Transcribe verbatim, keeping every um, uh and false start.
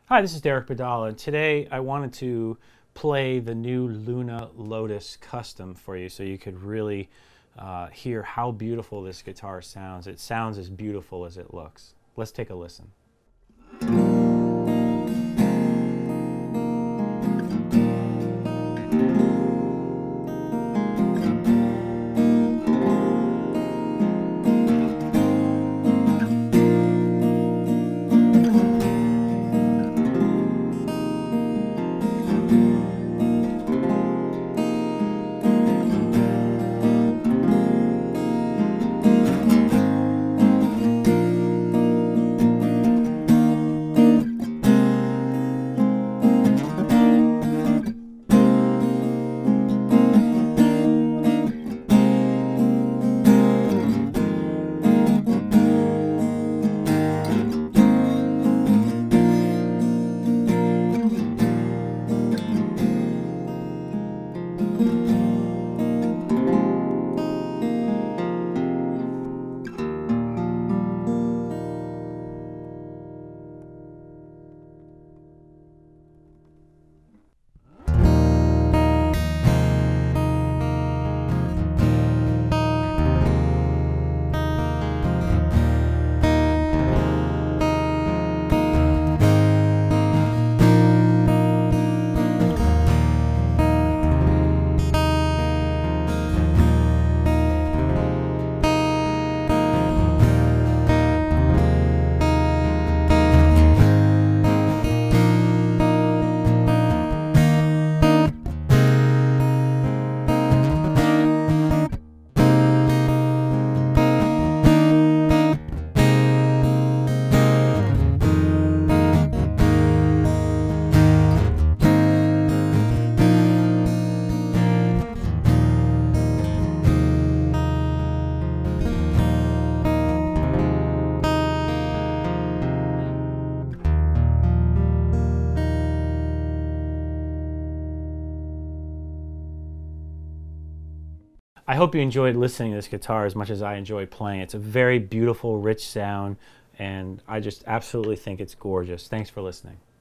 Hi, this is Derek Badal, and today I wanted to play the new Luna Lotus Custom for you so you could really uh, hear how beautiful this guitar sounds. It sounds as beautiful as it looks. Let's take a listen. I hope you enjoyed listening to this guitar as much as I enjoyed playing. It's a very beautiful, rich sound, and I just absolutely think it's gorgeous. Thanks for listening.